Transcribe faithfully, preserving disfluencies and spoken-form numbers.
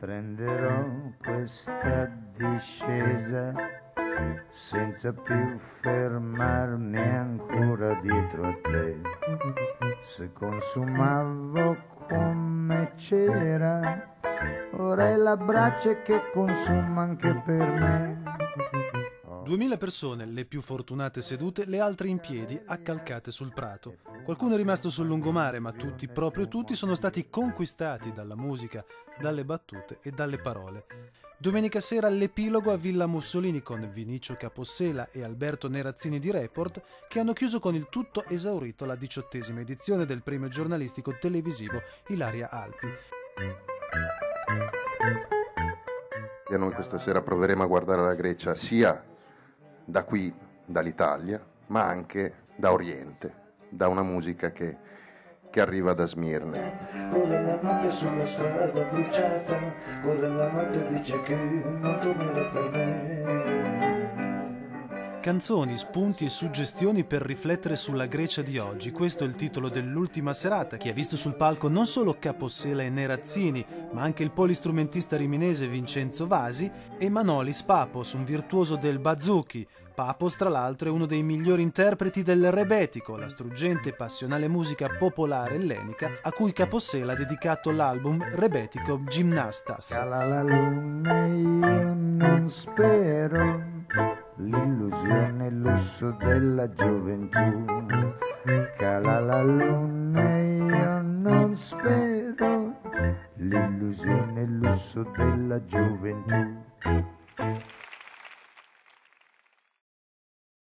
Prenderò questa discesa senza più fermarmi ancora dietro a te. Se consumavo come c'era, ora è la brace che consuma anche per me. Duemila persone, le più fortunate sedute, le altre in piedi, accalcate sul prato. Qualcuno è rimasto sul lungomare, ma tutti, proprio tutti, sono stati conquistati dalla musica, dalle battute e dalle parole. Domenica sera l'epilogo a Villa Mussolini con Vinicio Capossela e Alberto Nerazzini di Report, che hanno chiuso con il tutto esaurito la diciottesima edizione del premio giornalistico televisivo Ilaria Alpi. E noi questa sera proveremo a guardare la Grecia sia da qui, dall'Italia, ma anche da Oriente, da una musica che, che arriva da Smirne. Corre la notte sulla strada bruciata, corre la notte dice che non tornerà per me. Canzoni, spunti e suggestioni per riflettere sulla Grecia di oggi. Questo è il titolo dell'ultima serata, che ha visto sul palco non solo Capossela e Nerazzini, ma anche il polistrumentista riminese Vincenzo Vasi e Manolis Papos, un virtuoso del bazooki. Papos, tra l'altro, è uno dei migliori interpreti del rebetico, la struggente e passionale musica popolare ellenica a cui Capossela ha dedicato l'album Rebetico Gymnastas. Cala la luna, io non spero, l'illusione e il lusso della gioventù.